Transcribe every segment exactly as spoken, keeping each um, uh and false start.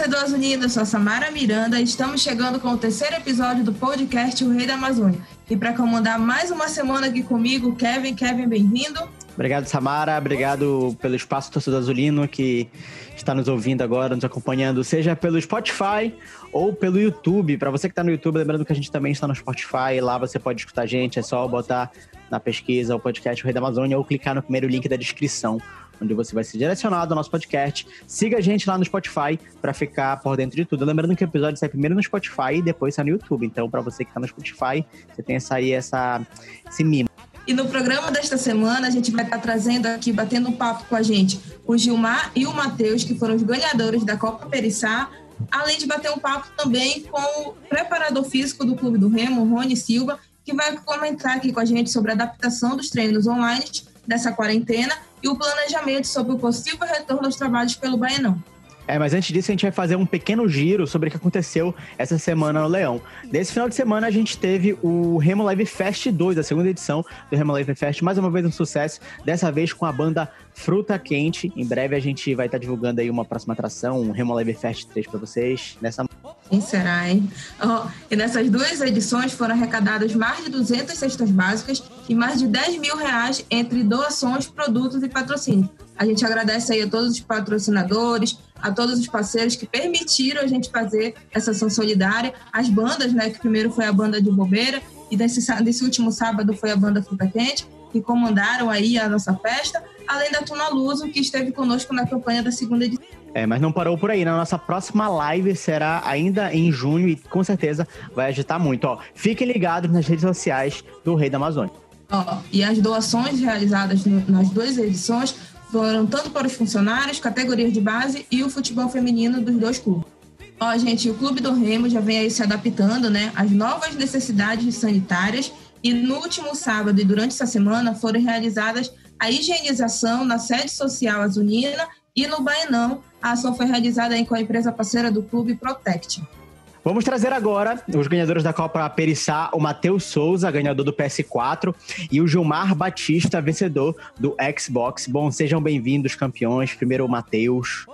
torcedor azulino, eu sou a Samara Miranda e estamos chegando com o terceiro episódio do podcast O Rei da Amazônia. E para comandar mais uma semana aqui comigo, Kevin. Kevin, bem-vindo. Obrigado, Samara. Obrigado pelo espaço torcedor azulino que está nos ouvindo agora, nos acompanhando, seja pelo Spotify ou pelo YouTube. Para você que está no YouTube, lembrando que a gente também está no Spotify. Lá você pode escutar a gente, é só botar na pesquisa o podcast O Rei da Amazônia ou clicar no primeiro link da descrição, onde você vai ser direcionado ao nosso podcast. Siga a gente lá no Spotify para ficar por dentro de tudo. Lembrando que o episódio sai primeiro no Spotify e depois sai no YouTube. Então, para você que está no Spotify, você tem essa aí, essa, esse mimo. E no programa desta semana, a gente vai estar trazendo aqui, batendo um papo com a gente, o Gilmar e o Matheus, que foram os ganhadores da Copa Periçá, além de bater um papo também com o preparador físico do Clube do Remo, Rony Silva, que vai comentar aqui com a gente sobre a adaptação dos treinos online dessa quarentena e o planejamento sobre o possível retorno aos trabalhos pelo Baianão. É, mas antes disso a gente vai fazer um pequeno giro sobre o que aconteceu essa semana no Leão. Nesse final de semana a gente teve o Remo Live Fest dois, a segunda edição do Remo Live Fest, mais uma vez um sucesso, dessa vez com a banda Fruta Quente. Em breve a gente vai estar divulgando aí uma próxima atração, um Remo Live Fest três para vocês. Nessa... Quem será, hein? Oh, e nessas duas edições foram arrecadadas mais de duzentas cestas básicas e mais de dez mil reais entre doações, produtos e patrocínios. A gente agradece aí a todos os patrocinadores, a todos os parceiros que permitiram a gente fazer essa ação solidária, as bandas, né, que primeiro foi a banda de Bobeira e desse, desse último sábado foi a banda Fruta Quente, que comandaram aí a nossa festa, além da Tuna Luso, que esteve conosco na campanha da segunda edição. É, mas não parou por aí, né? Nossa próxima live será ainda em junho e com certeza vai agitar muito. Ó, fiquem ligados nas redes sociais do Rei da Amazônia. Ó, e as doações realizadas no, nas duas edições foram tanto para os funcionários, categorias de base e o futebol feminino dos dois clubes. Ó, gente, o Clube do Remo já vem aí se adaptando, né, às novas necessidades sanitárias e no último sábado e durante essa semana foram realizadas a higienização na sede social azulina e no Baianão. A ação foi realizada aí com a empresa parceira do clube, Protect. Vamos trazer agora os ganhadores da Copa Periçá, o Matheus Souza, ganhador do P S quatro, e o Gilmar Batista, vencedor do Xbox. Bom, sejam bem-vindos, campeões. Primeiro o Matheus.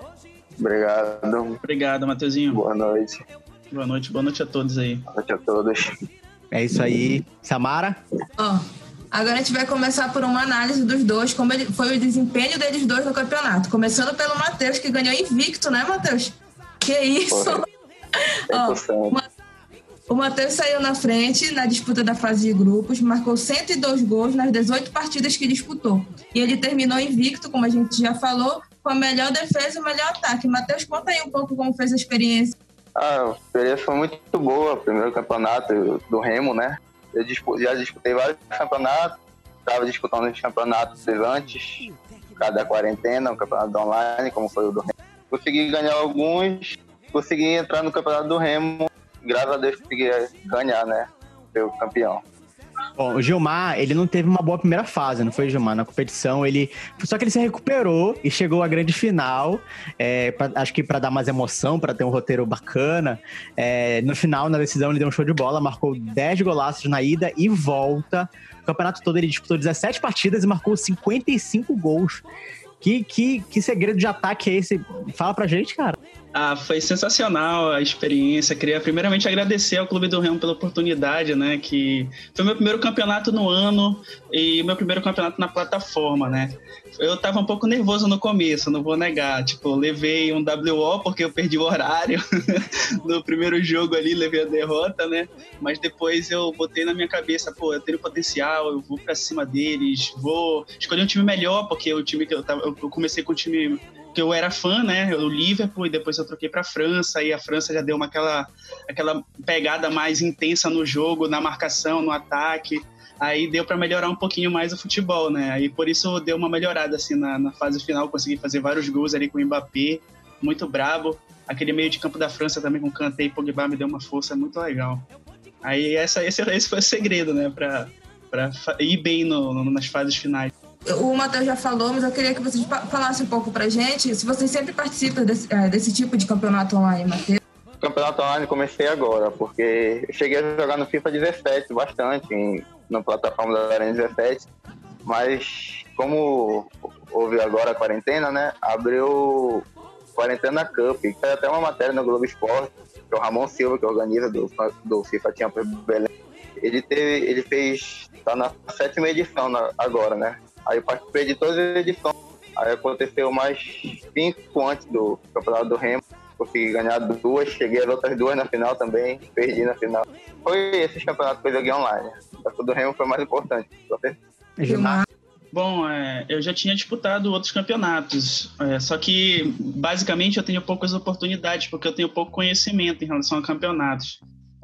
Obrigado. Obrigado, Matheusinho. Boa noite. Boa noite, boa noite a todos aí. Boa noite a todos. É isso aí. Samara? Ó, agora a gente vai começar por uma análise dos dois, como ele, foi o desempenho deles dois no campeonato. Começando pelo Matheus, que ganhou invicto, né, Matheus? Que isso? Ó, o Matheus saiu na frente na disputa da fase de grupos, marcou cento e dois gols nas dezoito partidas que disputou. E ele terminou invicto, como a gente já falou, com a melhor defesa e o melhor ataque. Matheus, conta aí um pouco como fez a experiência. Ah, a experiência foi muito boa. Primeiro campeonato do Remo, né? Eu já disputei vários campeonatos, estava disputando os campeonatos antes, cada quarentena, o campeonato online, como foi o do Remo. Consegui ganhar alguns, consegui entrar no campeonato do Remo, graças a Deus consegui ganhar, né? Ser o campeão. Bom, o Gilmar, ele não teve uma boa primeira fase, não foi, Gilmar? Na competição, ele... Só que ele se recuperou e chegou à grande final, é, pra, acho que para dar mais emoção, para ter um roteiro bacana. É, no final, na decisão, ele deu um show de bola, marcou dez golaços na ida e volta. O campeonato todo ele disputou dezessete partidas e marcou cinquenta e cinco gols. Que, que, que segredo de ataque é esse? Fala pra gente, cara. Ah, foi sensacional a experiência. Queria primeiramente agradecer ao Clube do Remo pela oportunidade, né? Que foi meu primeiro campeonato no ano e meu primeiro campeonato na plataforma, né? Eu tava um pouco nervoso no começo, não vou negar. Tipo, levei um W O porque eu perdi o horário no primeiro jogo ali, levei a derrota, né? Mas depois eu botei na minha cabeça, pô, eu tenho potencial, eu vou pra cima deles, vou escolher um time melhor, porque o time que eu tava, eu comecei com o time que eu era fã, né, o Liverpool, e depois eu troquei pra França, e a França já deu uma, aquela, aquela pegada mais intensa no jogo, na marcação, no ataque, aí deu pra melhorar um pouquinho mais o futebol, né, aí por isso deu uma melhorada, assim, na, na fase final, consegui fazer vários gols ali com o Mbappé, muito brabo, aquele meio de campo da França também com Kanté e Pogba me deu uma força muito legal. Aí essa, esse, esse foi o segredo, né, pra, pra ir bem no, no, nas fases finais. O Matheus já falou, mas eu queria que vocês falassem um pouco pra gente, se vocês sempre participam desse, é, desse tipo de campeonato online, Matheus. Campeonato online comecei agora, porque eu cheguei a jogar no FIFA dezessete bastante, em, na plataforma da Arena dezessete, mas como houve agora a quarentena, né, abriu Quarentena Cup, que tem até uma matéria no Globo Esporte, que é o Ramon Silva, que organiza do, do FIFA Champions Belém. Ele, teve, ele fez, tá na sétima edição na, agora, né? Aí eu participei de todas as edições. Aí aconteceu mais cinco antes do Campeonato do Remo. Consegui ganhar duas, cheguei às outras duas na final também, perdi na final. Foi esses campeonatos que eu joguei online. O do Remo foi mais importante. Gilmar? Bom, é, eu já tinha disputado outros campeonatos, é, só que basicamente eu tenho poucas oportunidades, porque eu tenho pouco conhecimento em relação a campeonatos.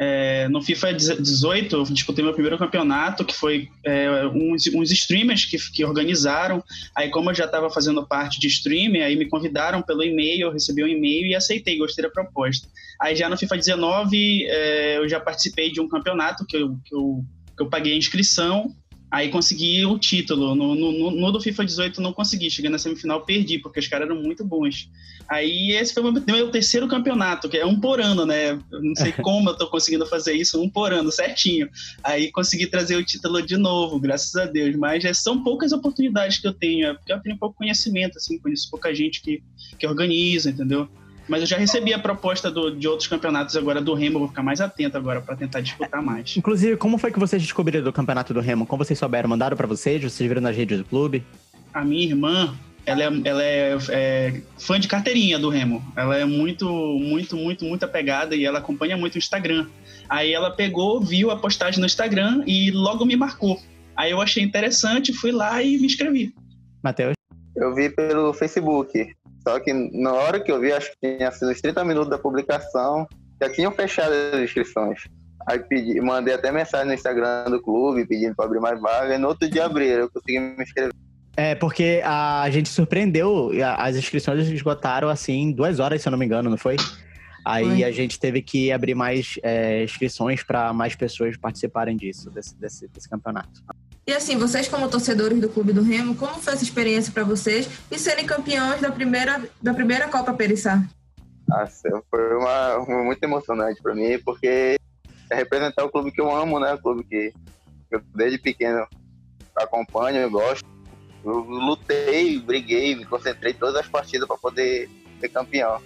É, no FIFA dezoito, eu disputei meu primeiro campeonato, que foi é, uns, uns streamers que, que organizaram. Aí, como eu já estava fazendo parte de streamer, aí me convidaram pelo e-mail, eu recebi um e-mail e aceitei, gostei da proposta. Aí, já no FIFA dezenove, é, eu já participei de um campeonato que eu, que eu, que eu paguei a inscrição. Aí consegui o título. No, no, no do FIFA dezoito não consegui. Cheguei na semifinal, perdi, porque os caras eram muito bons. Aí esse foi o meu, meu terceiro campeonato, que é um por ano, né? Eu não sei como eu tô conseguindo fazer isso, um por ano, certinho. Aí consegui trazer o título de novo, graças a Deus. Mas é, são poucas oportunidades que eu tenho, é porque eu tenho pouco conhecimento, assim, conheço pouca gente que, que organiza, entendeu? Mas eu já recebi a proposta do, de outros campeonatos agora do Remo, vou ficar mais atento agora para tentar disputar mais. Inclusive, como foi que vocês descobriram do campeonato do Remo? Como vocês souberam? Mandaram para vocês? Vocês viram nas redes do clube? A minha irmã, ela, é, ela é, é fã de carteirinha do Remo. Ela é muito, muito, muito, muito apegada e ela acompanha muito o Instagram. Aí ela pegou, viu a postagem no Instagram e logo me marcou. Aí eu achei interessante, fui lá e me inscrevi. Matheus? Eu vi pelo Facebook. Só que na hora que eu vi, acho que tinha sido uns trinta minutos da publicação, já tinham fechado as inscrições. Aí pedi, mandei até mensagem no Instagram do clube, pedindo para abrir mais vaga, e no outro dia abriram, eu consegui me inscrever. É, porque a gente surpreendeu, as inscrições esgotaram assim, duas horas, se eu não me engano, não foi? Aí foi. A gente teve que abrir mais é, inscrições para mais pessoas participarem disso, desse, desse, desse campeonato. E assim, vocês como torcedores do Clube do Remo, como foi essa experiência para vocês e serem campeões da primeira, da primeira Copa Periçá? Nossa, foi uma, uma muito emocionante para mim, porque é representar o clube que eu amo, né? O clube que eu desde pequeno acompanho, eu gosto. Eu lutei, briguei, me concentrei todas as partidas para poder ser campeão.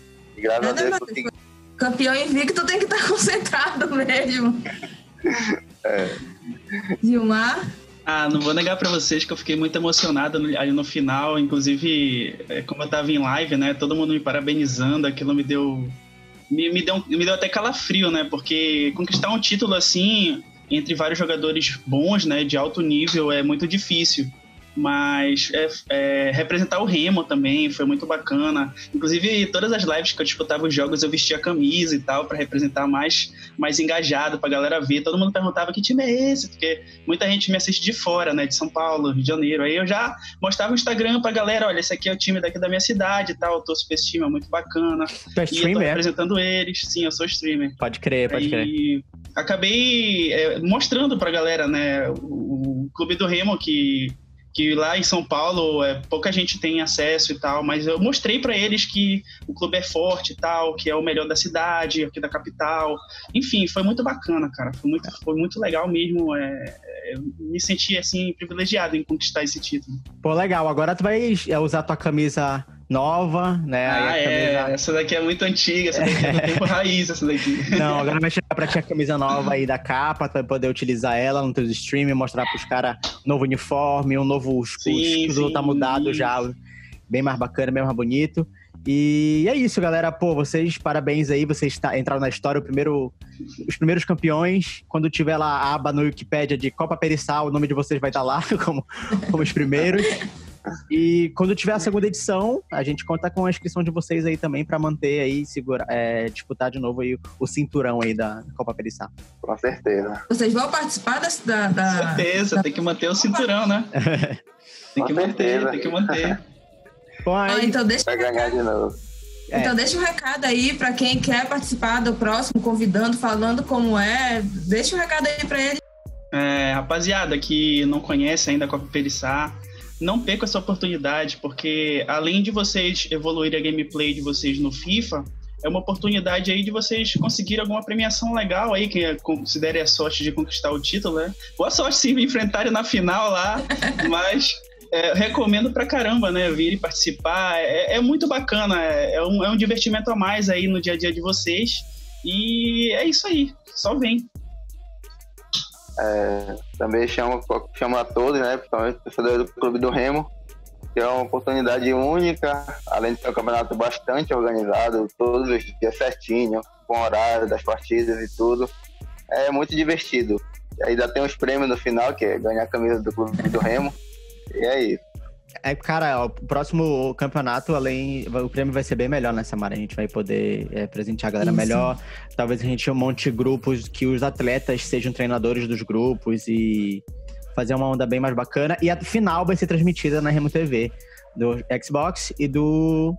E graças Nada a Deus consegui. Campeão invicto tem que estar concentrado mesmo. É. Gilmar? Ah, não vou negar pra vocês que eu fiquei muito emocionado no, ali no final. Inclusive, como eu tava em live, né? Todo mundo me parabenizando, aquilo me deu... Me, me, deu, me deu até calafrio, né? Porque conquistar um título assim, entre vários jogadores bons, né? De alto nível, é muito difícil. Mas é, é, representar o Remo também foi muito bacana. Inclusive, todas as lives que eu disputava os jogos, eu vestia a camisa e tal, para representar mais, mais engajado, pra galera ver. Todo mundo perguntava que time é esse, porque muita gente me assiste de fora, né, de São Paulo, Rio de Janeiro. Aí eu já mostrava o Instagram pra galera, olha, esse aqui é o time daqui da minha cidade e tal, eu torço pra esse time, é muito bacana. Tu é streamer? E eu tô representando eles, sim, eu sou streamer. Pode crer, pode crer. E acabei é, mostrando pra galera, né, o, o Clube do Remo, que... que lá em São Paulo é, pouca gente tem acesso e tal, mas eu mostrei para eles que o clube é forte e tal, que é o melhor da cidade, aqui da capital. Enfim, foi muito bacana, cara. Foi muito, foi muito legal mesmo. É, eu me senti, assim, privilegiado em conquistar esse título. Pô, legal. Agora tu vai usar tua camisa nova, né? Ah, Aí a é. camisa... Essa daqui é muito antiga, essa daqui é do tempo raiz, essa daqui. Não, agora vai chegar pra ti a camisa nova aí da capa, tu vai poder utilizar ela no teu stream, mostrar pros caras um novo uniforme, um novo escudo, tá mudado já, bem mais bacana, bem mais bonito. E é isso, galera. Pô, vocês, parabéns aí, vocês tá, entraram na história, o primeiro, os primeiros campeões. Quando tiver lá a aba no Wikipedia de Copa Periçá, o nome de vocês vai estar lá como, como os primeiros. E quando tiver a segunda edição, a gente conta com a inscrição de vocês aí também pra manter aí, segura, é, disputar de novo aí o, o cinturão aí da Copa Periçá. Com certeza. Vocês vão participar dessa, da, da... Com certeza, da... tem que manter o cinturão, né? Tem que com manter, certeza. tem que manter. Bom, aí... ah, então deixa vai ganhar de novo. É. Então deixa um recado aí pra quem quer participar do próximo, convidando, falando como é. Deixa um recado aí pra ele. É, rapaziada que não conhece ainda a Copa Periçá, não perca essa oportunidade, porque além de vocês evoluírem a gameplay de vocês no FIFA, é uma oportunidade aí de vocês conseguirem alguma premiação legal aí, que considere a sorte de conquistar o título, né? Boa sorte se me enfrentarem na final lá, mas é, recomendo pra caramba, né? Vir e participar. É, é muito bacana, é, é, um, é um divertimento a mais aí no dia a dia de vocês. E é isso aí, só vem. É, também chamo, chamo a todos, né? Principalmente os torcedores do Clube do Remo, que é uma oportunidade única, além de ser um campeonato bastante organizado, todos os dias certinho, com horário das partidas e tudo. É muito divertido. E ainda tem os prêmios no final, que é ganhar a camisa do Clube do Remo. E é isso. É, cara, o próximo campeonato, além, o prêmio vai ser bem melhor, né, Samara? A gente vai poder é, presentear a galera Isso. melhor. Talvez a gente monte grupos que os atletas sejam treinadores dos grupos e fazer uma onda bem mais bacana. E a final vai ser transmitida na Remo T V, do Xbox e do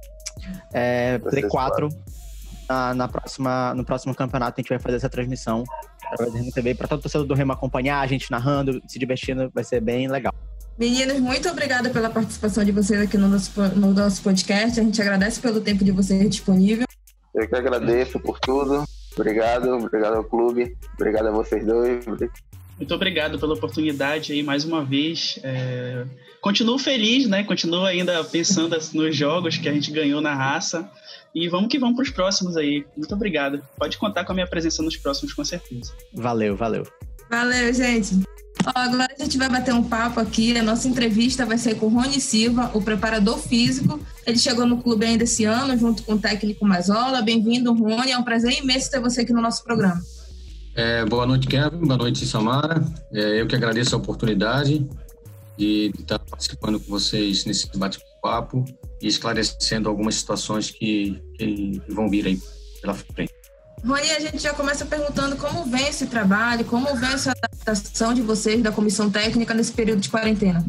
é, Play quatro. Na, na próxima, no próximo campeonato a gente vai fazer essa transmissão através da Remo T V para todo o torcedor do Remo acompanhar, a gente narrando, se divertindo, vai ser bem legal. Meninos, muito obrigada pela participação de vocês aqui no nosso, no nosso podcast. A gente agradece pelo tempo de vocês disponível. Eu que agradeço por tudo. Obrigado, obrigado ao clube, obrigado a vocês dois. Muito obrigado pela oportunidade aí mais uma vez. É... Continuo feliz, né? Continuo ainda pensando nos jogos que a gente ganhou na raça. E vamos que vamos para os próximos aí. Muito obrigado. Pode contar com a minha presença nos próximos, com certeza. Valeu, valeu. Valeu, gente. Ó, agora a gente vai bater um papo aqui. A nossa entrevista vai ser com o Rony Silva, o preparador físico. Ele chegou no clube ainda esse ano, junto com o técnico Mazola. Bem-vindo, Rony. É um prazer imenso ter você aqui no nosso programa. É, boa noite, Kevin. Boa noite, Samara. É, eu que agradeço a oportunidade de estar participando com vocês nesse bate-papo e esclarecendo algumas situações que, que vão vir aí pela frente. Rony, a gente já começa perguntando como vem esse trabalho, como vem essa adaptação de vocês, da comissão técnica, nesse período de quarentena?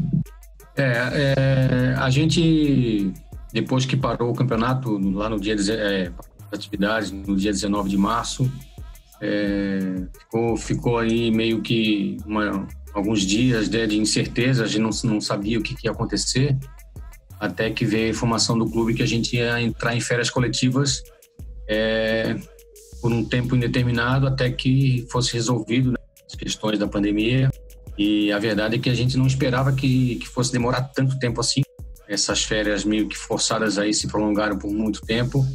É, é a gente, depois que parou o campeonato, lá no dia, é, atividades, no dia dezenove de março, é, ficou, ficou aí meio que uma, alguns dias de, de incerteza, a gente não, não sabia o que, que ia acontecer, até que veio a informação do clube que a gente ia entrar em férias coletivas, é, por um tempo indeterminado, até que fosse resolvido, né, as questões da pandemia. E a verdade é que a gente não esperava que, que fosse demorar tanto tempo assim. Essas férias meio que forçadas aí se prolongaram por muito tempo.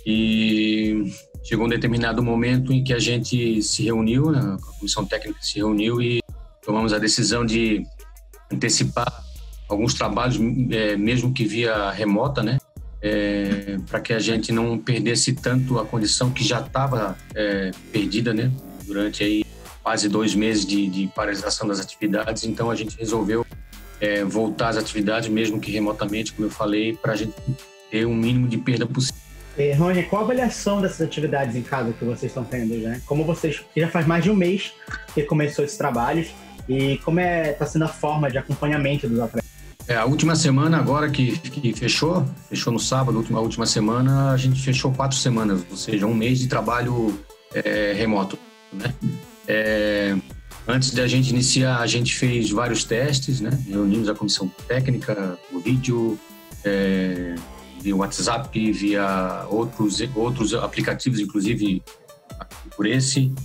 E chegou um determinado momento em que a gente se reuniu, né, a comissão técnica se reuniu e tomamos a decisão de antecipar alguns trabalhos, é, mesmo que via remota, né? É, para que a gente não perdesse tanto a condição que já estava é, perdida, né? Durante aí quase dois meses de, de paralisação das atividades. Então a gente resolveu é, voltar às atividades, mesmo que remotamente, como eu falei, para a gente ter um mínimo de perda possível. E, Rony, qual a avaliação dessas atividades em casa que vocês estão tendo, né? Como vocês, que já faz mais de um mês que começou esses trabalhos, e como é está sendo a forma de acompanhamento dos atletas? É, a última semana agora que, que fechou, fechou no sábado, a última, a última semana, a gente fechou quatro semanas, ou seja, um mês de trabalho é, remoto, né? É, antes da gente iniciar, a gente fez vários testes, né? Reunimos a comissão técnica, o vídeo, é, via WhatsApp, via outros, outros aplicativos, inclusive por esse,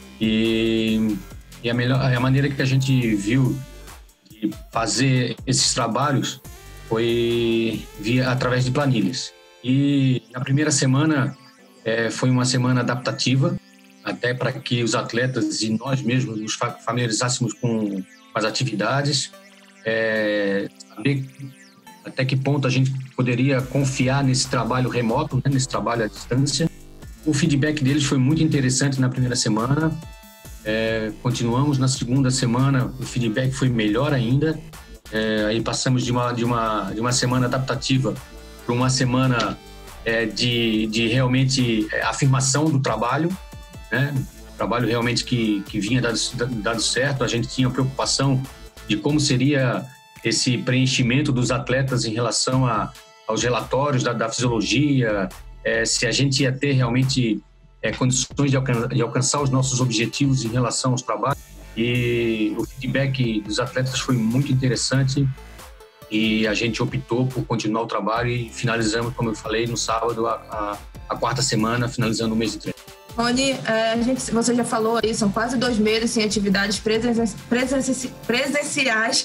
e, e a, melhor, a maneira que a gente viu de fazer esses trabalhos foi via, através de planilhas. E na primeira semana é, foi uma semana adaptativa, até para que os atletas e nós mesmos nos familiarizássemos com as atividades, é, saber até que ponto a gente poderia confiar nesse trabalho remoto, né, nesse trabalho à distância. O feedback deles foi muito interessante na primeira semana. É, continuamos na segunda semana, o feedback foi melhor ainda. É, aí passamos de uma, de, uma, de uma semana adaptativa para uma semana é, de, de realmente é, afirmação do trabalho, né? Trabalho realmente que, que vinha dado, dado certo. A gente tinha preocupação de como seria esse preenchimento dos atletas em relação a, aos relatórios da, da fisiologia, é, se a gente ia ter realmente é, condições de, alcan de alcançar os nossos objetivos em relação aos trabalhos. E o feedback dos atletas foi muito interessante e a gente optou por continuar o trabalho e finalizamos, como eu falei, no sábado, a, a, a quarta semana, finalizando o mês de treino. Rony, a gente, você já falou aí, são quase dois meses sem atividades presen presen presenciais.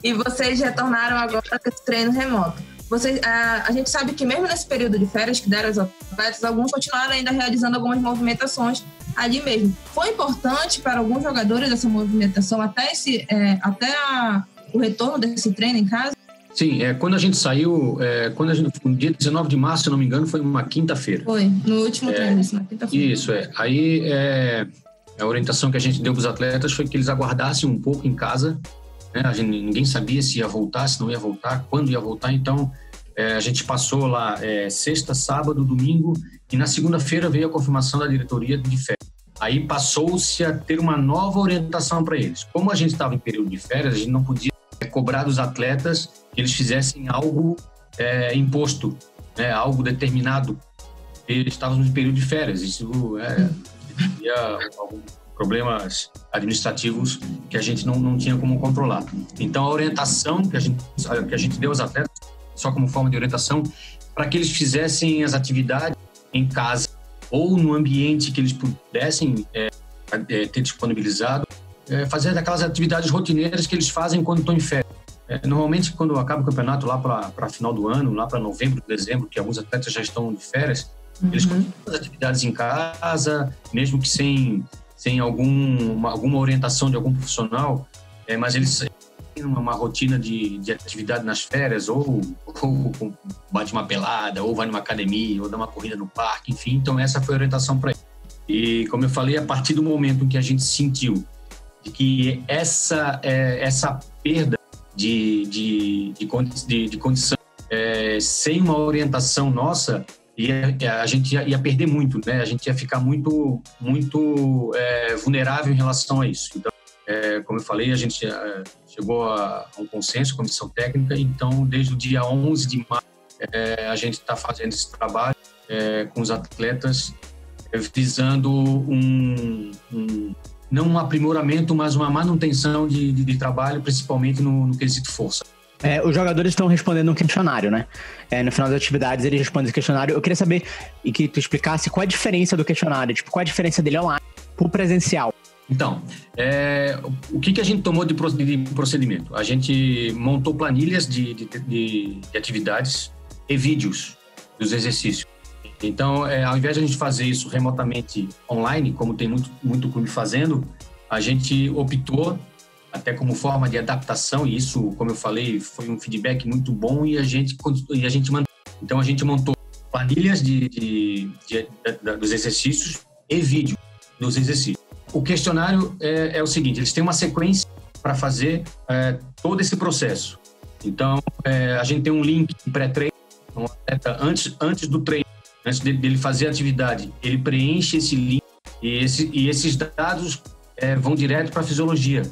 e vocês retornaram agora com esse treino remoto. Vocês, a, a gente sabe que mesmo nesse período de férias que deram aos atletas, alguns continuaram ainda realizando algumas movimentações ali mesmo. Foi importante para alguns jogadores essa movimentação até, esse, é, até a, o retorno desse treino em casa? Sim, é, quando a gente saiu, é, quando a gente, no dia dezenove de março, se não me engano, foi uma quinta-feira. Foi, no último é, treino, isso, na quinta-feira. Isso, é. Aí é, a orientação que a gente deu para os atletas foi que eles aguardassem um pouco em casa, né? A gente, ninguém sabia se ia voltar, se não ia voltar, quando ia voltar, então é, a gente passou lá é, sexta, sábado, domingo, e na segunda-feira veio a confirmação da diretoria de férias. Aí passou-se a ter uma nova orientação para eles. Como a gente estava em período de férias, a gente não podia cobrar dos atletas que eles fizessem algo é, imposto, né, algo determinado. Eles estavam no período de férias, isso é, havia alguns problemas administrativos que a gente não, não tinha como controlar. Então, a orientação que a gente, que a gente deu aos atletas, só como forma de orientação, para que eles fizessem as atividades em casa ou no ambiente que eles pudessem é, é, ter disponibilizado, é, fazer aquelas atividades rotineiras que eles fazem quando estão em férias. É, normalmente, quando acaba o campeonato lá para final do ano, lá para novembro, dezembro, que alguns atletas já estão de férias, uhum. eles continuam as atividades em casa, mesmo que sem, sem algum, uma, alguma orientação de algum profissional, é, mas eles têm uma, uma rotina de, de atividade nas férias, ou, ou bate uma pelada, ou vai numa academia, ou dá uma corrida no parque, enfim. Então, essa foi a orientação para eles. E, como eu falei, a partir do momento em que a gente sentiu de que essa, é, essa perda de, de, de, de, de condição é, sem uma orientação nossa, ia, a gente ia, ia perder muito, né? A gente ia ficar muito, muito é, vulnerável em relação a isso. Então, é, como eu falei, a gente é, chegou a, a um consenso, comissão técnica, então desde o dia onze de março é, a gente está fazendo esse trabalho é, com os atletas, é, visando um, um não um aprimoramento, mas uma manutenção de, de, de trabalho, principalmente no, no quesito força. É, os jogadores estão respondendo um questionário, né? É, no final das atividades, eles respondem esse questionário. Eu queria saber e que tu explicasse qual a diferença do questionário, tipo, qual a diferença dele online pro presencial. Então, é, o que, que a gente tomou de procedimento? A gente montou planilhas de, de, de, de atividades e vídeos dos exercícios. Então, é, ao invés de a gente fazer isso remotamente online, como tem muito, muito clube fazendo, a gente optou, até como forma de adaptação, e isso, como eu falei, foi um feedback muito bom, e a gente, e a gente montou. Então, a gente montou planilhas de, de, de, de, dos exercícios e vídeo dos exercícios. O questionário é, é o seguinte, eles têm uma sequência para fazer é, todo esse processo. Então, é, a gente tem um link pré-treino, um atleta antes, antes do treino, antes dele fazer a atividade, ele preenche esse link e, esse, e esses dados é, vão direto para a fisiologia.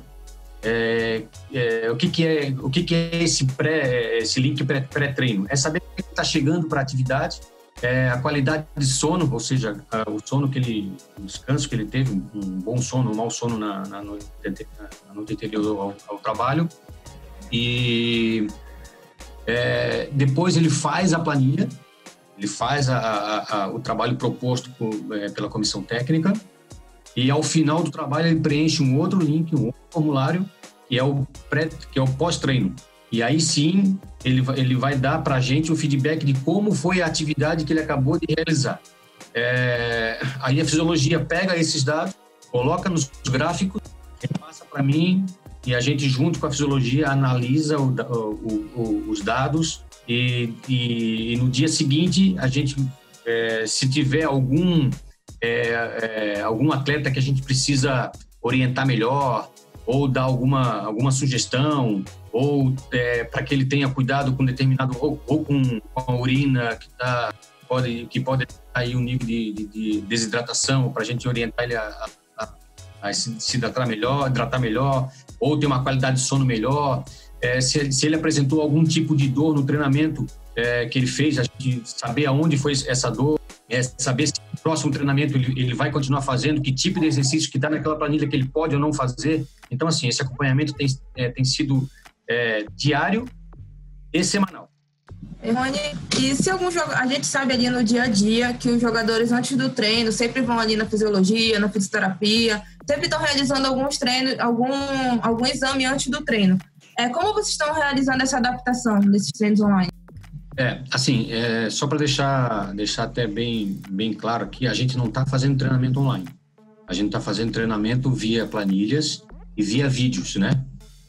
É, é, o que, que é o que, que é esse pré, esse link pré, pré-treino? É saber que ele está chegando para a atividade, é, a qualidade de sono, ou seja, a, o sono que ele, o descanso que ele teve, um, um bom sono, um mau sono na, na, noite, na noite anterior ao, ao trabalho, e é, depois ele faz a planilha. Ele faz a, a, a, o trabalho proposto por, é, pela comissão técnica, e ao final do trabalho ele preenche um outro link, um outro formulário, que é o, pré, que é o pós-treino. E aí sim ele, ele vai dar para a gente o feedback de como foi a atividade que ele acabou de realizar. É, aí a fisiologia pega esses dados, coloca nos gráficos, repassa para mim, e a gente, junto com a fisiologia, analisa o, o, o, os dados. E, e, e no dia seguinte, a gente, é, se tiver algum, é, é, algum atleta que a gente precisa orientar melhor, ou dar alguma, alguma sugestão, ou é, para que ele tenha cuidado com determinado, ou, ou com, com a urina que, tá, pode, que pode ter aí um nível de, de, de desidratação, para a gente orientar ele a, a, a se, se hidratar melhor, hidratar melhor, ou ter uma qualidade de sono melhor. É, se, se ele apresentou algum tipo de dor no treinamento é, que ele fez, a gente saber aonde foi essa dor, é, saber se no próximo treinamento ele, ele vai continuar fazendo, que tipo de exercício que está naquela planilha que ele pode ou não fazer. Então, assim, esse acompanhamento tem, é, tem sido é, diário e semanal. Rony, e se algum jogo, a gente sabe ali no dia a dia que os jogadores antes do treino sempre vão ali na fisiologia, na fisioterapia, sempre estão realizando alguns treinos, algum, algum exame antes do treino. É, como vocês estão realizando essa adaptação desses treinos online? É, assim, é, só para deixar, deixar até bem, bem claro aqui, a gente não está fazendo treinamento online. A gente está fazendo treinamento via planilhas e via vídeos, né?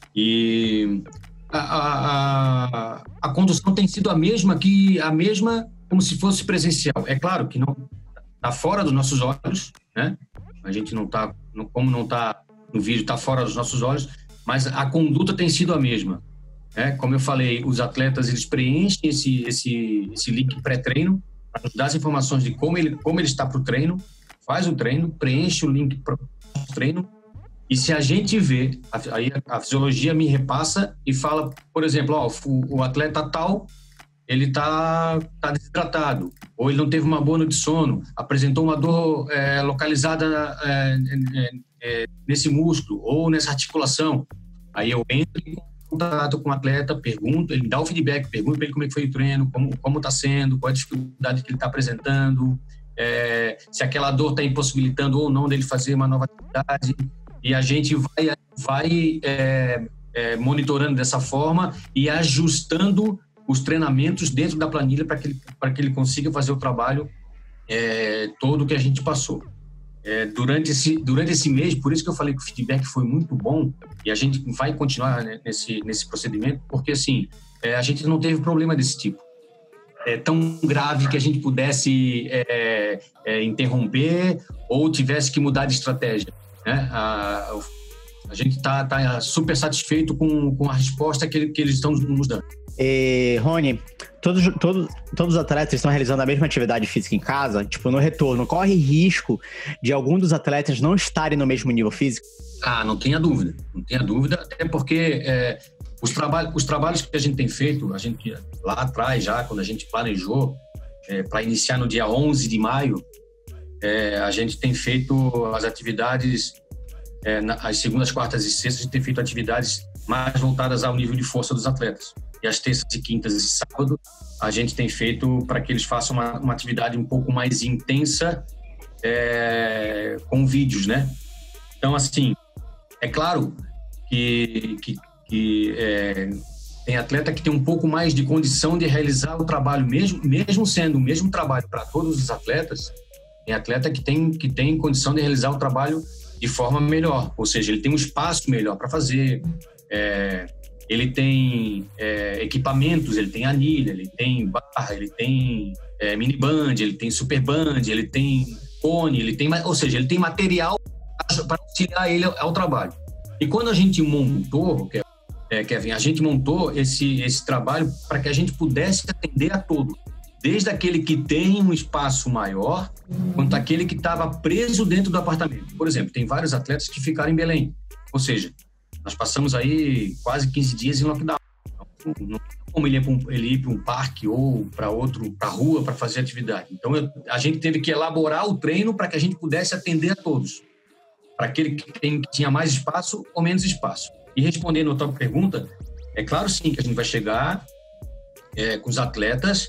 E a, a, a, a condução tem sido a mesma, que, a mesma como se fosse presencial. É claro que não está fora dos nossos olhos, né? A gente não está, como não está no vídeo, está fora dos nossos olhos, mas a conduta tem sido a mesma. É, como eu falei, os atletas eles preenchem esse, esse, esse link pré-treino para nos dar as informações de como ele, como ele está para o treino, faz o treino, preenche o link para o treino, e se a gente vê, aí a, a fisiologia me repassa e fala, por exemplo, ó, o, o atleta tal, ele está tá desidratado, ou ele não teve uma boa noite de sono, apresentou uma dor é, localizada é, é, é, nesse músculo ou nessa articulação, aí eu entro em contato com o atleta, pergunto, ele dá o feedback, pergunto para ele como é que foi o treino, como como está sendo, qual é a dificuldade que ele está apresentando, é, se aquela dor está impossibilitando ou não dele fazer uma nova atividade, e a gente vai, vai é, é, monitorando dessa forma e ajustando os treinamentos dentro da planilha para que ele, para que ele consiga fazer o trabalho é, todo que a gente passou. É, durante, esse, durante esse mês, por isso que eu falei que o feedback foi muito bom e a gente vai continuar, né, nesse, nesse procedimento, porque assim, é, a gente não teve problema desse tipo. É tão grave que a gente pudesse é, é, interromper ou tivesse que mudar de estratégia, né? A, a gente está tá super satisfeito com, com a resposta que, que eles estão nos dando. E, Rony, todos, todos, todos os atletas estão realizando a mesma atividade física em casa? Tipo, no retorno, corre risco de algum dos atletas não estarem no mesmo nível físico? Ah, não tenha dúvida. Não tenha dúvida, até porque é, os, trabalhos, os trabalhos que a gente tem feito, a gente lá atrás já, quando a gente planejou é, para iniciar no dia onze de maio, é, a gente tem feito as atividades, é, nas segundas, quartas e sextas, a gente tem feito atividades mais voltadas ao nível de força dos atletas. E as terças e quintas e sábado, a gente tem feito para que eles façam uma, uma atividade um pouco mais intensa é, com vídeos, né? Então, assim, é claro que, que, que é, tem atleta que tem um pouco mais de condição de realizar o trabalho, mesmo, mesmo sendo o mesmo trabalho para todos os atletas, tem atleta que tem, que tem condição de realizar o trabalho de forma melhor, ou seja, ele tem um espaço melhor para fazer, é, ele tem é, equipamentos, ele tem anilha, ele tem barra, ele tem é, mini band, ele tem super band, ele tem cone, ele tem, ou seja, ele tem material para auxiliar ele ao, ao trabalho. E quando a gente montou, é, Kevin, a gente montou esse, esse trabalho para que a gente pudesse atender a todos, desde aquele que tem um espaço maior, quanto aquele que estava preso dentro do apartamento. Por exemplo, tem vários atletas que ficaram em Belém, ou seja, nós passamos aí quase quinze dias em lockdown. Não tem como ele ir para um, ele ir para um parque ou para outro, para a rua, para fazer atividade. Então, eu, a gente teve que elaborar o treino para que a gente pudesse atender a todos. Para aquele que, tem, que tinha mais espaço ou menos espaço. E respondendo a tua pergunta, é claro sim que a gente vai chegar é, com os atletas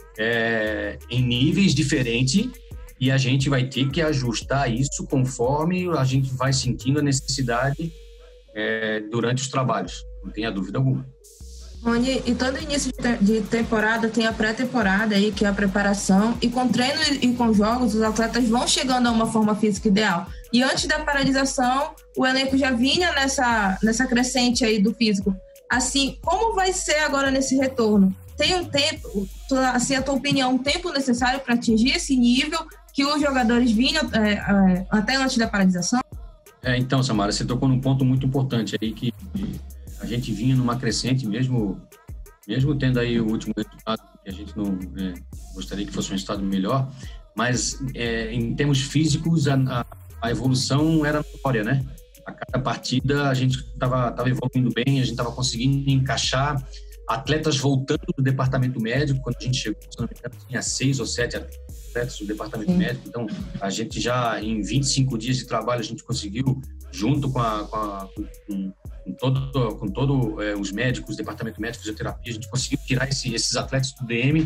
é, em níveis diferentes e a gente vai ter que ajustar isso conforme a gente vai sentindo a necessidade É, durante os trabalhos, não tenha dúvida alguma. Rony, e todo início de temporada tem a pré-temporada aí, que é a preparação, e com treino e com jogos, os atletas vão chegando a uma forma física ideal. E antes da paralisação, o elenco já vinha nessa, nessa crescente aí do físico. Assim, como vai ser agora nesse retorno? Tem um tempo, assim, a tua opinião, um tempo necessário para atingir esse nível que os jogadores vinham é, é, até antes da paralisação? É, então, Samara, você tocou num ponto muito importante aí, que a gente vinha numa crescente, mesmo, mesmo tendo aí o último resultado, que a gente não é, gostaria que fosse um resultado melhor, mas é, em termos físicos, a, a, a evolução era notória, né? A cada partida a gente estava tava evoluindo bem, a gente estava conseguindo encaixar atletas voltando do departamento médico. Quando a gente chegou, se não me engano, tinha seis ou sete atletas do departamento Sim. médico, então a gente já em vinte e cinco dias de trabalho a gente conseguiu, junto com, a, com, a, com, com todo, com todo é, os médicos, departamento médico, fisioterapia, a gente conseguiu tirar esse, esses atletas do D M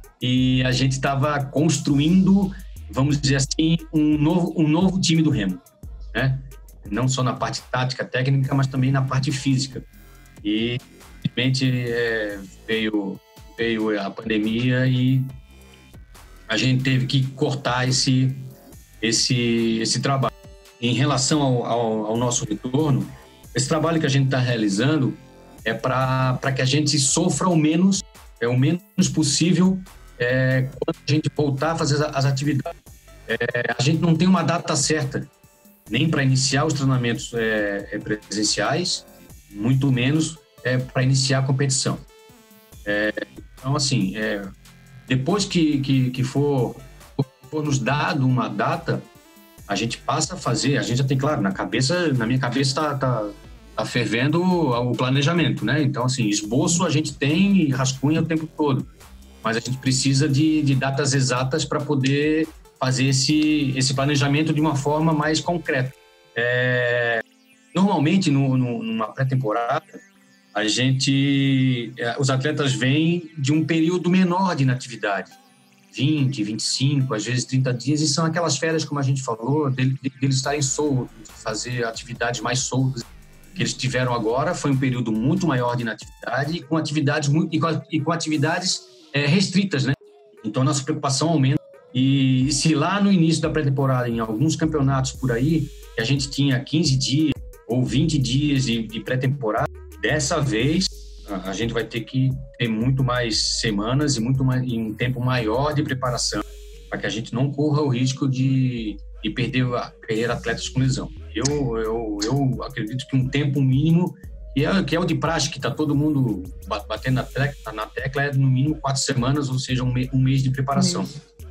e a gente estava construindo, vamos dizer assim, um novo, um novo time do Remo, né? Não só na parte tática, técnica, mas também na parte física. E, infelizmente, é, veio, veio a pandemia e a gente teve que cortar esse, esse, esse trabalho. Em relação ao, ao, ao nosso retorno, esse trabalho que a gente está realizando é para que a gente sofra o menos, é, o menos possível é, quando a gente voltar a fazer as atividades. É, a gente não tem uma data certa, nem para iniciar os treinamentos é, presenciais, muito menos é, para iniciar a competição. É, então, assim, é, depois que, que, que for, for nos dado uma data, a gente passa a fazer, a gente já tem, claro, na cabeça, na minha cabeça está tá, tá fervendo o planejamento, né? Então, assim, esboço a gente tem e rascunha o tempo todo, mas a gente precisa de, de datas exatas para poder fazer esse, esse planejamento de uma forma mais concreta. É, normalmente, no, no, numa pré-temporada, a gente, os atletas vêm de um período menor de inatividade, vinte, vinte e cinco, às vezes trinta dias, e são aquelas férias, como a gente falou, deles de, de estarem soltos, de fazer atividades mais soltas. Que eles tiveram agora foi um período muito maior de inatividade e com atividades, muito, e com, e com atividades é, restritas, né? Então, a nossa preocupação aumenta. E, e se lá no início da pré-temporada, em alguns campeonatos por aí, que a gente tinha quinze dias ou vinte dias de, de pré-temporada, dessa vez a gente vai ter que ter muito mais semanas e muito mais, e um tempo maior de preparação para que a gente não corra o risco de, de perder, perder atletas com lesão. Eu, eu, eu acredito que um tempo mínimo, que é, que é o de praxe, que está todo mundo batendo na tecla, na tecla, é no mínimo quatro semanas, ou seja, um, me, um mês de preparação.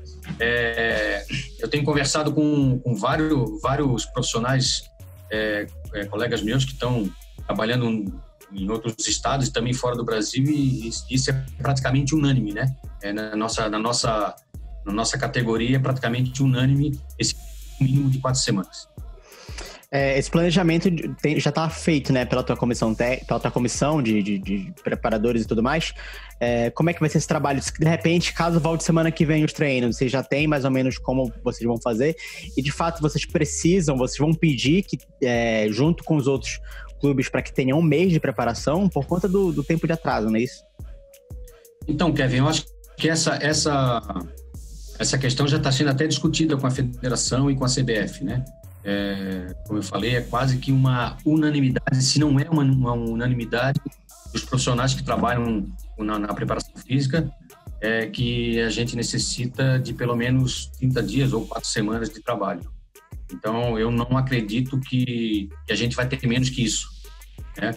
É, eu tenho conversado com, com vários, vários profissionais, é, é, colegas meus que estão trabalhando em outros estados e também fora do Brasil, e isso é praticamente unânime, né? É, na, nossa, na, nossa, na nossa categoria é praticamente unânime esse mínimo de quatro semanas. É, esse planejamento tem, já está feito, né, pela tua comissão, pela tua comissão de, de, de preparadores e tudo mais. É, como é que vai ser esse trabalho? De repente, caso volte semana que vem os treinos, vocês já têm mais ou menos como vocês vão fazer? E, de fato, vocês precisam, vocês vão pedir que, é, junto com os outros clubes, para que tenham um mês de preparação por conta do, do tempo de atraso, não é isso? Então, Kevin, eu acho que essa, essa, essa questão já está sendo até discutida com a federação e com a C B F, né? É, como eu falei, é quase que uma unanimidade, se não é uma, uma unanimidade dos profissionais que trabalham na, na preparação física, é que a gente necessita de pelo menos trinta dias ou quatro semanas de trabalho. Então, eu não acredito que, que a gente vai ter menos que isso, né?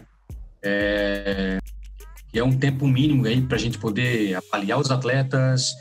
É, é um tempo mínimo aí para a gente poder avaliar os atletas,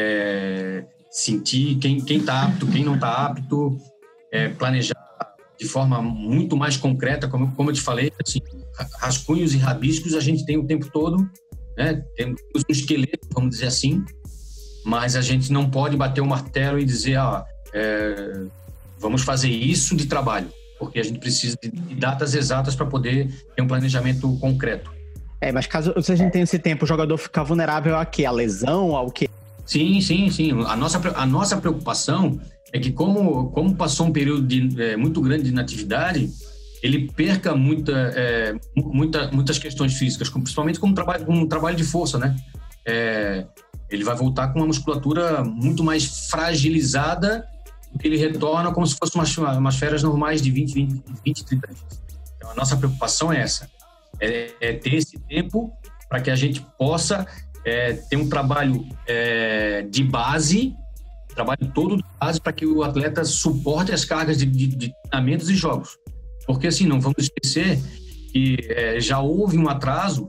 é, sentir quem quem está apto, quem não está apto, é, planejar de forma muito mais concreta, como, como eu te falei, assim, rascunhos e rabiscos a gente tem o tempo todo, né? Temos um esqueleto, vamos dizer assim, mas a gente não pode bater o martelo e dizer, ah, é, vamos fazer isso de trabalho, porque a gente precisa de datas exatas para poder ter um planejamento concreto. É, mas caso vocês não tenham esse tempo, o jogador fica vulnerável a quê? A lesão, ao quê? Sim, sim, sim. A nossa, a nossa preocupação é que como, como passou um período de, é, muito grande de inatividade, ele perca muita, é, muita, muitas questões físicas, principalmente como trabalho, como trabalho de força, né? É, ele vai voltar com uma musculatura muito mais fragilizada, que ele retorna como se fossem umas, umas férias normais de vinte, vinte, vinte, trinta dias. Então, a nossa preocupação é essa, é, é ter esse tempo para que a gente possa é, ter um trabalho é, de base, trabalho todo de base para que o atleta suporte as cargas de, de, de treinamentos e jogos. Porque, assim, não vamos esquecer que é, já houve um atraso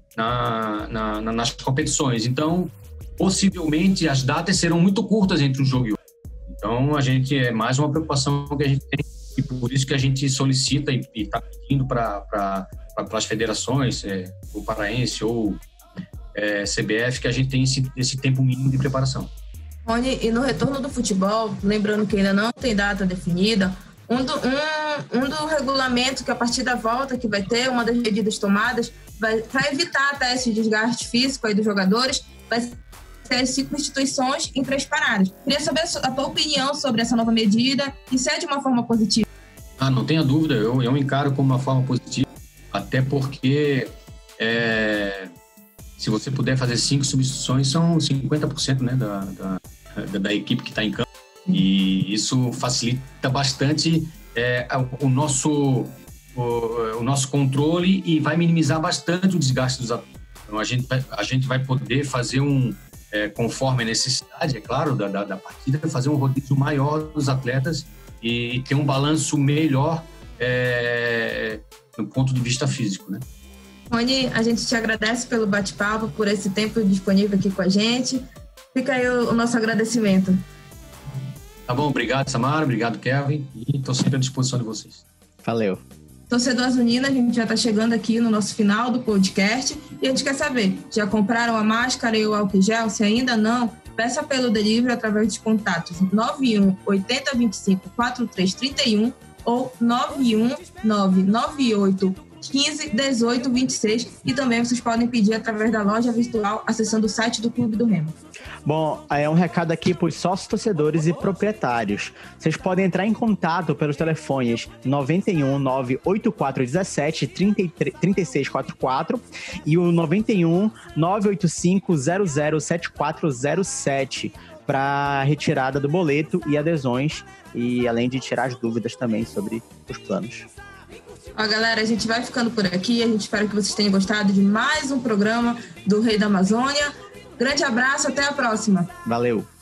na, na, na, nas competições. Então, possivelmente, as datas serão muito curtas entre um jogo e outro. Então, a gente é mais uma preocupação que a gente tem e por isso que a gente solicita e está pedindo para pra, pra, as federações, é, o Paraense ou é, C B F, que a gente tem esse, esse tempo mínimo de preparação. Rony, e no retorno do futebol, lembrando que ainda não tem data definida, um do, um, um do regulamento que a partir da volta que vai ter, uma das medidas tomadas, para evitar até esse desgaste físico aí dos jogadores, vai ser as cinco instituições em três paradas. Queria saber a tua opinião sobre essa nova medida e se é de uma forma positiva. Ah, não tenha dúvida, eu, eu encaro como uma forma positiva, até porque É, se você puder fazer cinco substituições, são cinquenta por cento, né, da, da, da equipe que está em campo. E isso facilita bastante é, o, nosso, o, o nosso controle e vai minimizar bastante o desgaste dos atletas. Então, a gente vai, a gente vai poder fazer um, é, conforme a necessidade, é claro, da, da, da partida, fazer um rodízio maior dos atletas e ter um balanço melhor é, do ponto de vista físico, né? Rony, a gente te agradece pelo bate-papo, por esse tempo disponível aqui com a gente. Fica aí o, o nosso agradecimento. Tá bom, obrigado, Samara, obrigado, Kelvin, e estou sempre à disposição de vocês. Valeu. Torcedor Azulino, a gente já está chegando aqui no nosso final do podcast e a gente quer saber, já compraram a máscara e o álcool gel? Se ainda não, peça pelo delivery através dos contatos nove um oito zero dois cinco quatro três três um ou nove um nove nove oito quinze dezoito vinte e seis e também vocês podem pedir através da loja virtual acessando o site do Clube do Remo. Bom, é um recado aqui para os sócios torcedores e proprietários. Vocês podem entrar em contato pelos telefones nove um nove oito quatro um sete três seis quatro quatro e o nove um nove oito cinco zero zero sete quatro zero sete para retirada do boleto e adesões e além de tirar as dúvidas também sobre os planos. Ó, galera, a gente vai ficando por aqui. A gente espera que vocês tenham gostado de mais um programa do Rei da Amazônia. Grande abraço, até a próxima. Valeu!